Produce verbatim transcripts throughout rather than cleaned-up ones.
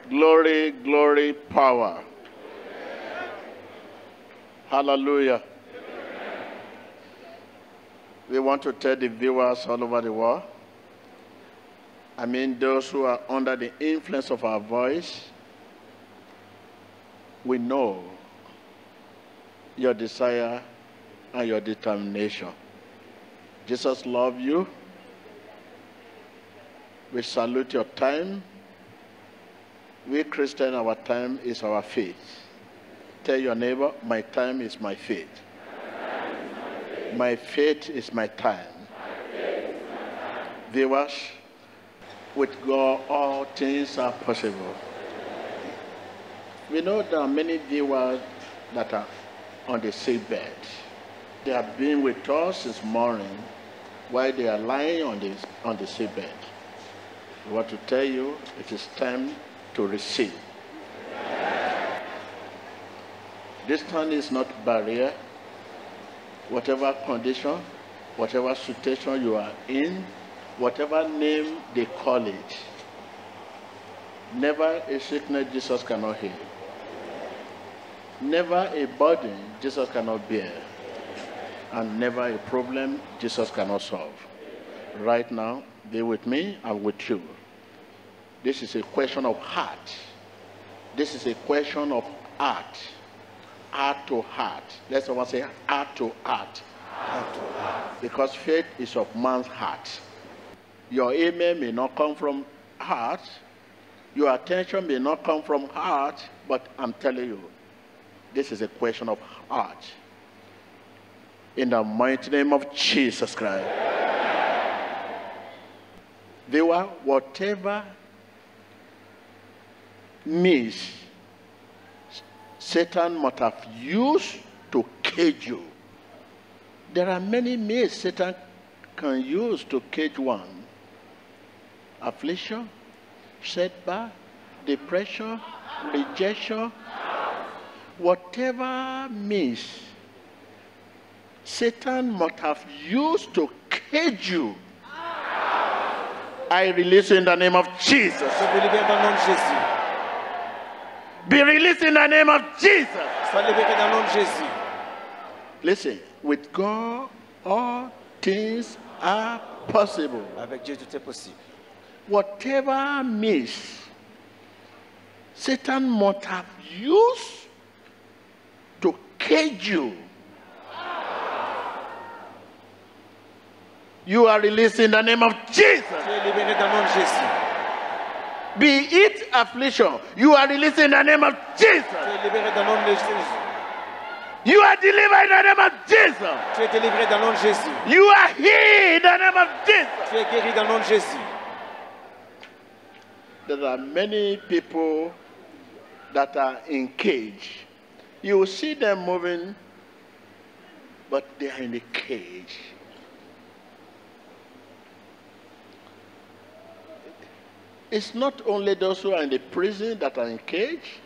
Glory, glory, power. Hallelujah. We want to tell the viewers all over the world, I mean those who are under the influence of our voice, we know your desire and your determination. Jesus loves you. We salute your time. We Christians, our time is our faith. Tell your neighbor, my time is my faith. My faith is my time. Viewers, with God, all things are possible. We know there are many viewers that are on the sick bed. They have been with us this morning while they are lying on the, on the sick bed. I want to tell you, it is time to receive. Distance is not a barrier. Whatever condition, whatever situation you are in, whatever name they call it, never a sickness Jesus cannot heal. Never a burden Jesus cannot bear. And never a problem Jesus cannot solve. Right now, be with me and with you. This is a question of heart. This is a question of heart. Heart to heart. Let's someone say heart to heart. Heart to heart. Because faith is of man's heart. Your amen may not come from heart. Your attention may not come from heart. But I'm telling you, this is a question of heart. In the mighty name of Jesus Christ. Viewer, whatever means Satan must have used to cage you. There are many means Satan can use to cage one. Affliction, setback, depression, rejection, whatever means Satan must have used to cage you. I release in the name of Jesus. Be released in the name of Jesus. Listen, with God, all things are possible. Avec Dieu, tout est possible. Whatever means Satan must have used to cage you. You are released in the name of Jesus. Be it affliction, you are released in the name of Jesus. You are delivered in the name of Jesus. You are healed in the name of Jesus. There are many people that are in cage. You will see them moving, but they are in a cage. It's not only those who are in the prison that are in cage.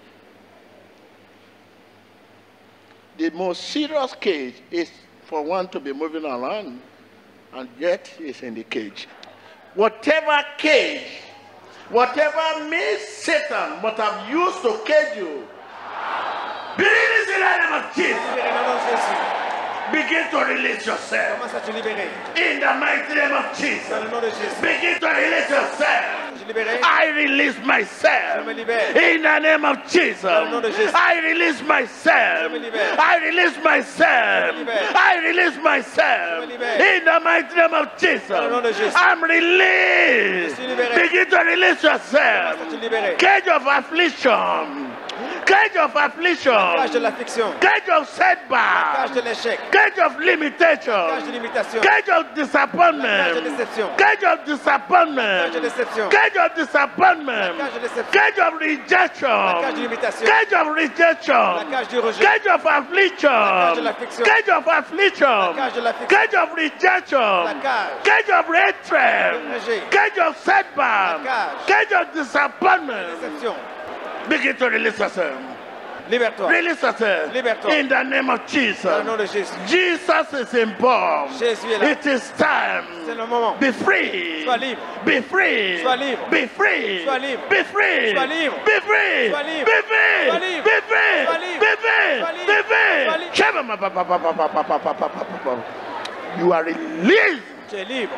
The most serious cage is for one to be moving around and yet is in the cage. Whatever cage, whatever means Satan must have used to cage you, be released in the name of Jesus. Begin to release yourself. In the mighty name of Jesus. Begin to release yourself. I release myself. In the name of Jesus. I release myself. I release myself. I release myself. In the mighty name of Jesus. I'm released. Begin to release yourself. Cage of affliction. Cage of affliction. Cage of setback. Cage of limitation. Cage of disappointment. Cage of disappointment. Cage of disappointment. Cage of rejection. Cage of rejection. Cage of affliction. Cage of affliction. Cage of rejection. Cage of hatred. Cage of setback. Cage of disappointment. Begin to release yourself. Libère-toi. Release yourself. Libère-toi. In the name of Jesus. Dans le nom de Jésus. Jesus is involved. Jésus est là. It is time. C'est le moment. Be free. Sois libre. Be free. Sois libre. Be free. Sois libre. Be free. Sois libre. Be free. Sois libre. Be free. Sois libre. Be free. Sois libre. Be free. Sois libre. Be free. Sois libre. Shema ma pa pa pa pa pa pa pa pa pa pa pa. You are released. Tu es libre.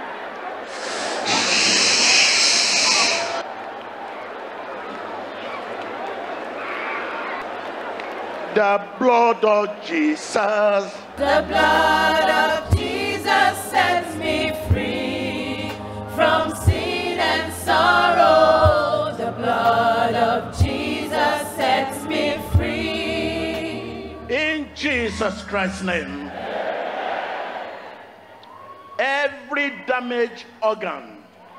The blood of Jesus. The blood of Jesus sets me free from sin and sorrow. The blood of Jesus sets me free. In Jesus Christ's name. Every damaged organ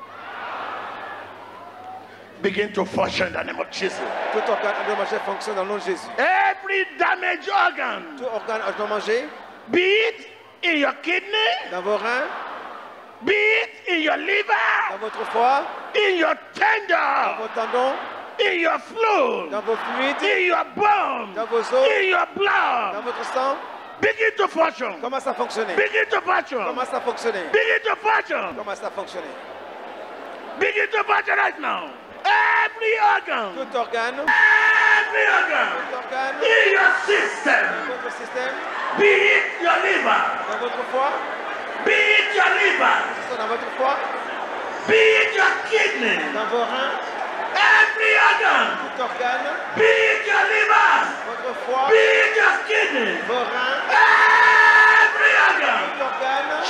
begin to function in the name of Jesus. Tout organe endommagé fonctionne dans le nom de Jésus. Every damaged organ, Tout organe endommagé be it in your kidney, dans vos reins, be it in your dans liver, votre foie, in your dans tender, vos tendons, in your fluid, dans vos fluides, in your bones, dans vos os, in your dans blood, votre sang. begin to function. Commence à fonctionner. Begin to function. Commence à fonctionner. Begin to function. Commence à fonctionner. Begin to function right now. Every organ, Tout organe, every organ tout organe, in your system, votre système, be it your liver, dans votre foie, be it your liver, dans votre foie, be it your kidney, dans vos reins, every organ, tout organe, be it your liver, votre foie, be it your kidney, vos reins, every organ. tout organe,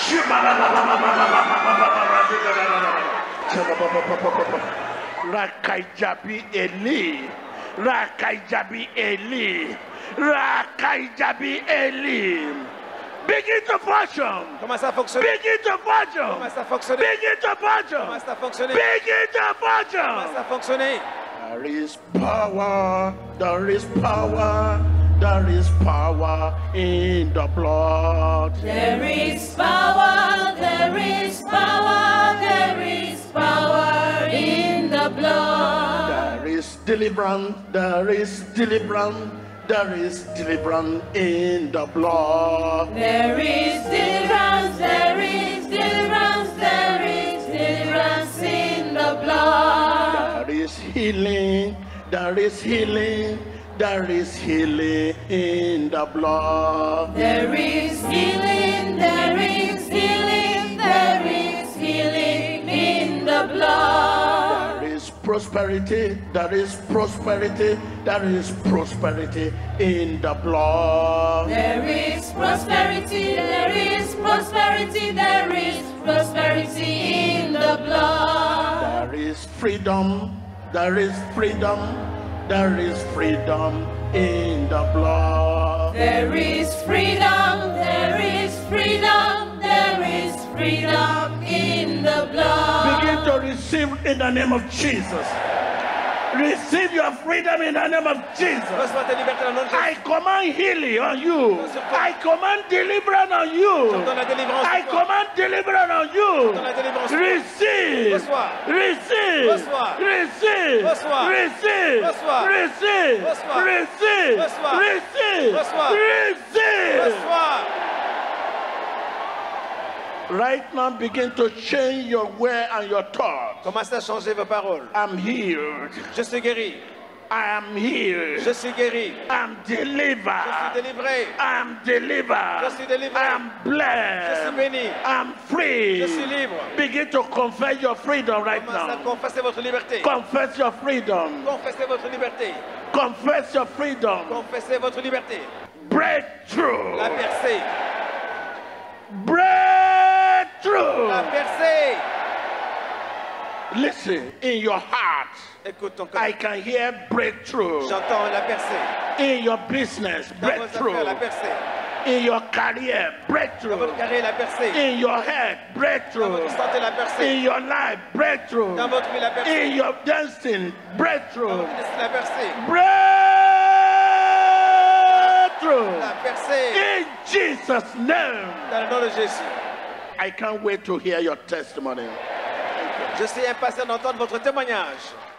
Rakaijabi Eli, Rakaijabi Eli, Rakaijabi Eli. Begin to function. commence à fonctionner. Begin to function. Commence à fonctionner. Begin to function. Commence à fonctionner. Begin to Commence function. à fonctionner. There is power. There is power. There is power in the blood. There is power, there is power, there is power in the blood. There is deliverance. There is deliverance. There is deliverance in the blood. There is deliverance, there is deliverance, there is deliverance in the blood. There is healing. There is healing. There is healing in the blood. There is healing, there is healing, there is healing in the blood. There is prosperity. There is prosperity. There is prosperity in the blood. There is prosperity, there is prosperity, there is prosperity in the blood. There is freedom. There is freedom. There is freedom in the blood. There is freedom, there is freedom, there is freedom in the blood. Begin to receive in the name of Jesus. Receive your freedom in the name of Jesus. Reçois ta liberté dans le nom de Jésus. I command healing on you. I command deliverance on Je you. donne la délivrance. I command deliverance on you. Dans la délivrance. Receive. Reçois. Receive. Reçois. Receive. Reçois. Receive. Reçois. Receive. Reçois. Receive. Reçois. Receive. Reçois. Receive. Reçois. Right now, begin to change your way and your thoughts. Commencez à changer vos paroles. I'm healed. Je suis guéri. I am healed. Je suis guéri. I'm Je suis delivered. délivré. I'm delivered. Je suis délivré. I'm Je blessed. suis béni. I'm free. Je suis libre. Begin to confess your freedom right Commencez à now. confesser votre liberté. Confess your freedom. Confessez votre liberté. Confess your freedom. Confessez votre liberté. Breakthrough. La percée. Breakthrough. La percée. Listen, in your heart, Écoute ton I cœur. can hear breakthrough. J'entends la percée. In your business, Dans vos affaires, la breakthrough. percée. In your career, Dans breakthrough. votre carrière, la percée. In your head, Dans breakthrough. votre santé, la percée. In your life, breakthrough. Dans votre vie, la In percée. your destiny, Dans breakthrough. votre destin, la percée. Breakthrough. La percée. In Jesus' name. Dans le nom de Jésus. I can't wait to hear your testimony. Je suis impatient d'entendre votre témoignage.